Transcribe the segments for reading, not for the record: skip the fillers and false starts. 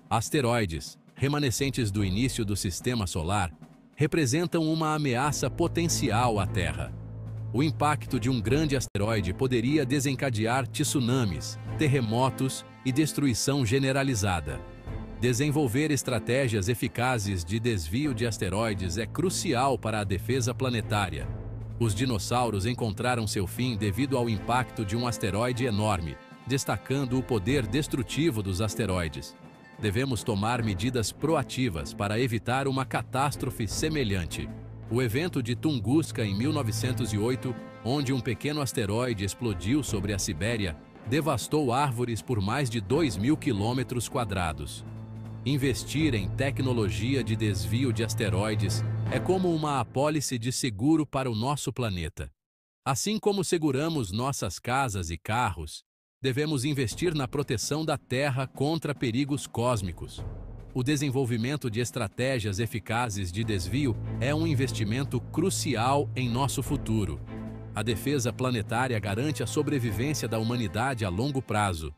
Asteroides, remanescentes do início do Sistema Solar, representam uma ameaça potencial à Terra. O impacto de um grande asteroide poderia desencadear tsunamis, terremotos e destruição generalizada. Desenvolver estratégias eficazes de desvio de asteroides é crucial para a defesa planetária. Os dinossauros encontraram seu fim devido ao impacto de um asteroide enorme, destacando o poder destrutivo dos asteroides. Devemos tomar medidas proativas para evitar uma catástrofe semelhante. O evento de Tunguska em 1908, onde um pequeno asteroide explodiu sobre a Sibéria, devastou árvores por mais de 2.000 km². Investir em tecnologia de desvio de asteroides é como uma apólice de seguro para o nosso planeta. Assim como seguramos nossas casas e carros, devemos investir na proteção da Terra contra perigos cósmicos. O desenvolvimento de estratégias eficazes de desvio é um investimento crucial em nosso futuro. A defesa planetária garante a sobrevivência da humanidade a longo prazo.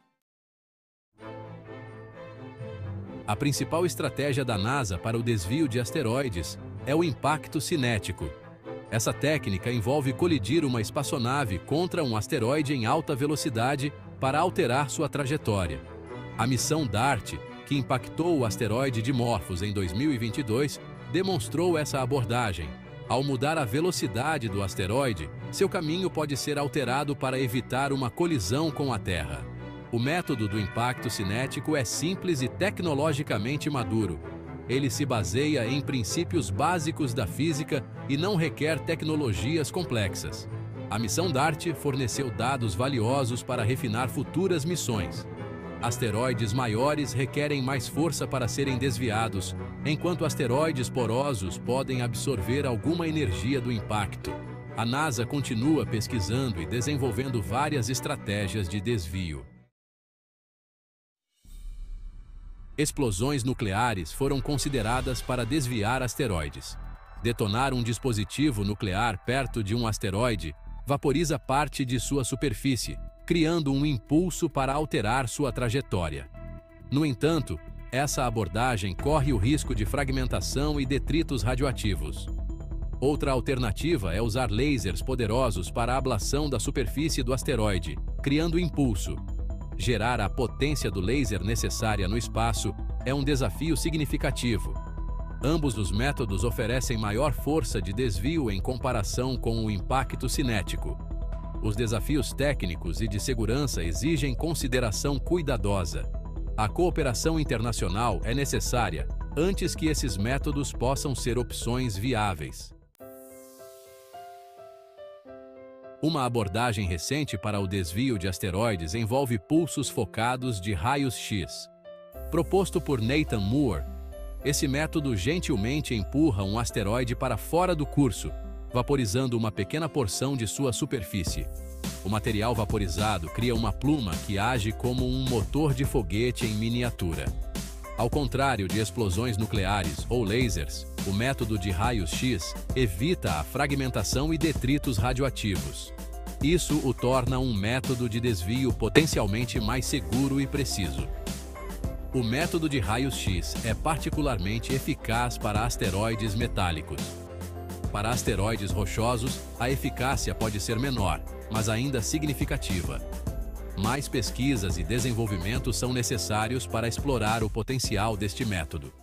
A principal estratégia da NASA para o desvio de asteroides é o impacto cinético. Essa técnica envolve colidir uma espaçonave contra um asteroide em alta velocidade para alterar sua trajetória. A missão DART, que impactou o asteroide Dimorphos em 2022, demonstrou essa abordagem. Ao mudar a velocidade do asteroide, seu caminho pode ser alterado para evitar uma colisão com a Terra. O método do impacto cinético é simples e tecnologicamente maduro. Ele se baseia em princípios básicos da física e não requer tecnologias complexas. A missão DART forneceu dados valiosos para refinar futuras missões. Asteroides maiores requerem mais força para serem desviados, enquanto asteroides porosos podem absorver alguma energia do impacto. A NASA continua pesquisando e desenvolvendo várias estratégias de desvio. Explosões nucleares foram consideradas para desviar asteroides. Detonar um dispositivo nuclear perto de um asteroide vaporiza parte de sua superfície, criando um impulso para alterar sua trajetória. No entanto, essa abordagem corre o risco de fragmentação e detritos radioativos. Outra alternativa é usar lasers poderosos para a ablação da superfície do asteroide, criando impulso. Gerar a potência do laser necessária no espaço é um desafio significativo. Ambos os métodos oferecem maior força de desvio em comparação com o impacto cinético. Os desafios técnicos e de segurança exigem consideração cuidadosa. A cooperação internacional é necessária antes que esses métodos possam ser opções viáveis. Uma abordagem recente para o desvio de asteroides envolve pulsos focados de raios X. Proposto por Nathan Moore, esse método gentilmente empurra um asteroide para fora do curso, vaporizando uma pequena porção de sua superfície. O material vaporizado cria uma pluma que age como um motor de foguete em miniatura. Ao contrário de explosões nucleares ou lasers, o método de raios X evita a fragmentação e detritos radioativos. Isso o torna um método de desvio potencialmente mais seguro e preciso. O método de raios X é particularmente eficaz para asteroides metálicos. Para asteroides rochosos, a eficácia pode ser menor, mas ainda significativa. Mais pesquisas e desenvolvimento são necessários para explorar o potencial deste método.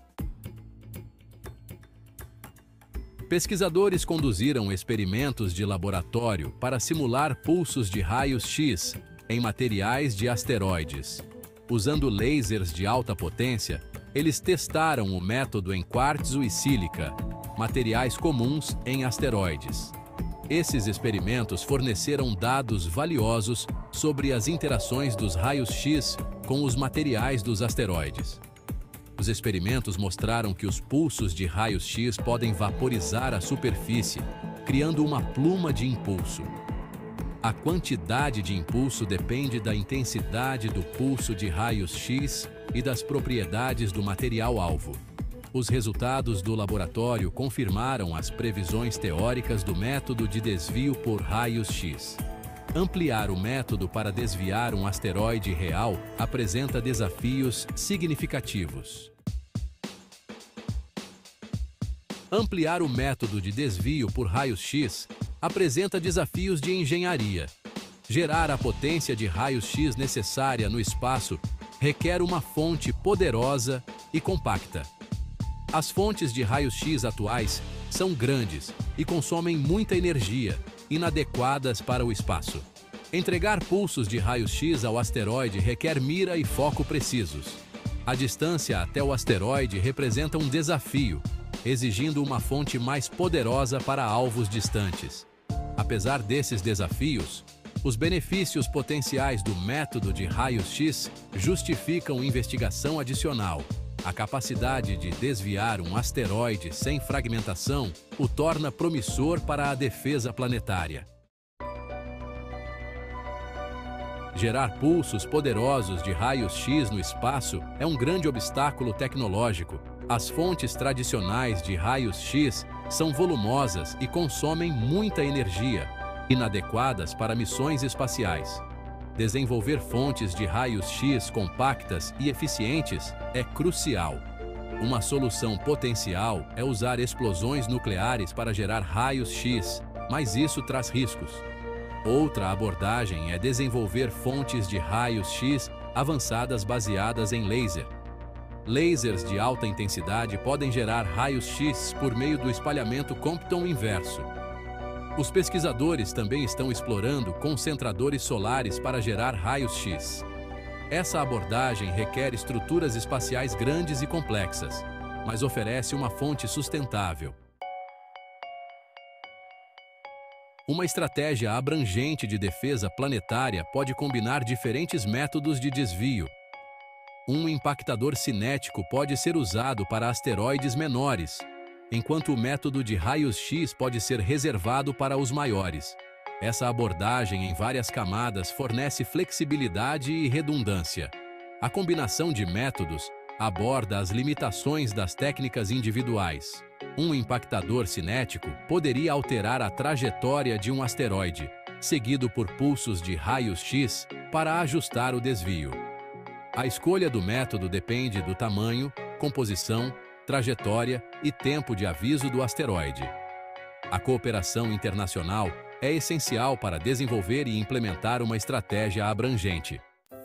Pesquisadores conduziram experimentos de laboratório para simular pulsos de raios X em materiais de asteroides. Usando lasers de alta potência, eles testaram o método em quartzo e sílica, materiais comuns em asteroides. Esses experimentos forneceram dados valiosos sobre as interações dos raios X com os materiais dos asteroides. Os experimentos mostraram que os pulsos de raios X podem vaporizar a superfície, criando uma pluma de impulso. A quantidade de impulso depende da intensidade do pulso de raios X e das propriedades do material-alvo. Os resultados do laboratório confirmaram as previsões teóricas do método de desvio por raios X. Ampliar o método para desviar um asteroide real apresenta desafios significativos. Ampliar o método de desvio por raios-x apresenta desafios de engenharia. Gerar a potência de raios-x necessária no espaço requer uma fonte poderosa e compacta. As fontes de raios-x atuais são grandes e consomem muita energia, inadequadas para o espaço. Entregar pulsos de raios-x ao asteroide requer mira e foco precisos. A distância até o asteroide representa um desafio, exigindo uma fonte mais poderosa para alvos distantes. Apesar desses desafios, os benefícios potenciais do método de raios-x justificam investigação adicional. A capacidade de desviar um asteroide sem fragmentação o torna promissor para a defesa planetária. Gerar pulsos poderosos de raios-x no espaço é um grande obstáculo tecnológico. As fontes tradicionais de raios-x são volumosas e consomem muita energia, inadequadas para missões espaciais. Desenvolver fontes de raios-x compactas e eficientes é crucial. Uma solução potencial é usar explosões nucleares para gerar raios-x, mas isso traz riscos. Outra abordagem é desenvolver fontes de raios-x avançadas baseadas em laser. Lasers de alta intensidade podem gerar raios-x por meio do espalhamento Compton inverso. Os pesquisadores também estão explorando concentradores solares para gerar raios-x. Essa abordagem requer estruturas espaciais grandes e complexas, mas oferece uma fonte sustentável. Uma estratégia abrangente de defesa planetária pode combinar diferentes métodos de desvio. Um impactador cinético pode ser usado para asteroides menores, enquanto o método de raios-x pode ser reservado para os maiores. Essa abordagem em várias camadas fornece flexibilidade e redundância. A combinação de métodos aborda as limitações das técnicas individuais. Um impactador cinético poderia alterar a trajetória de um asteroide, seguido por pulsos de raios-x para ajustar o desvio. A escolha do método depende do tamanho, composição, trajetória e tempo de aviso do asteroide. A cooperação internacional é essencial para desenvolver e implementar uma estratégia abrangente.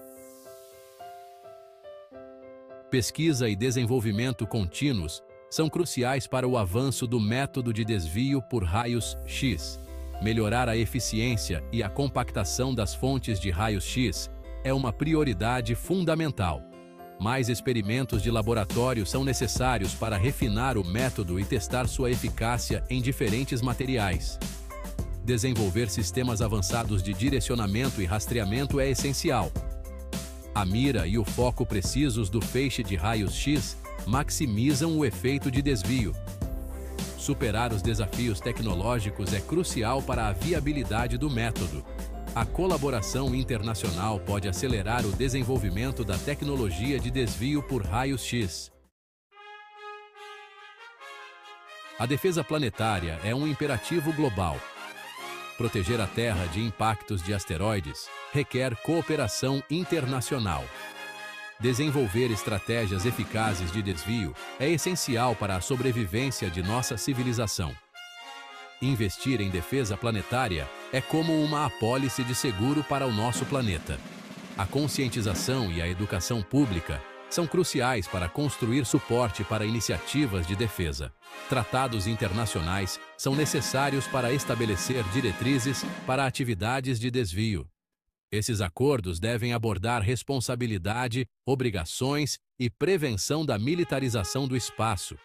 Pesquisa e desenvolvimento contínuos são cruciais para o avanço do método de desvio por raios-x. Melhorar a eficiência e a compactação das fontes de raios-x é uma prioridade fundamental. Mais experimentos de laboratório são necessários para refinar o método e testar sua eficácia em diferentes materiais. Desenvolver sistemas avançados de direcionamento e rastreamento é essencial. A mira e o foco precisos do feixe de raios-x maximizam o efeito de desvio. Superar os desafios tecnológicos é crucial para a viabilidade do método. A colaboração internacional pode acelerar o desenvolvimento da tecnologia de desvio por raios-x. A defesa planetária é um imperativo global. Proteger a Terra de impactos de asteroides requer cooperação internacional. Desenvolver estratégias eficazes de desvio é essencial para a sobrevivência de nossa civilização. Investir em defesa planetária é como uma apólice de seguro para o nosso planeta. A conscientização e a educação pública são cruciais para construir suporte para iniciativas de defesa. Tratados internacionais são necessários para estabelecer diretrizes para atividades de desvio. Esses acordos devem abordar responsabilidade, obrigações e prevenção da militarização do espaço.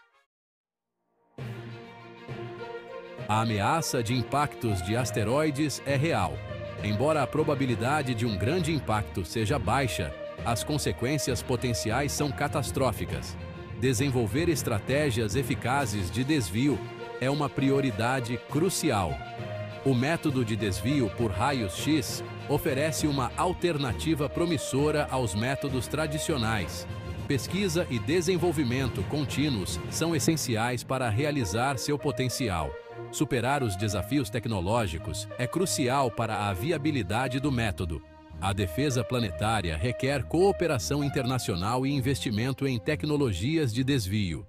A ameaça de impactos de asteroides é real. Embora a probabilidade de um grande impacto seja baixa, as consequências potenciais são catastróficas. Desenvolver estratégias eficazes de desvio é uma prioridade crucial. O método de desvio por raios-x oferece uma alternativa promissora aos métodos tradicionais. Pesquisa e desenvolvimento contínuos são essenciais para realizar seu potencial. Superar os desafios tecnológicos é crucial para a viabilidade do método. A defesa planetária requer cooperação internacional e investimento em tecnologias de desvio.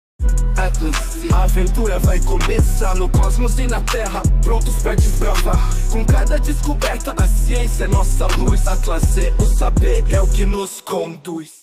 A aventura vai começar no cosmos e na Terra, prontos pra desbravar. Com cada descoberta, a ciência é nossa luz. A classe, o saber é o que nos conduz.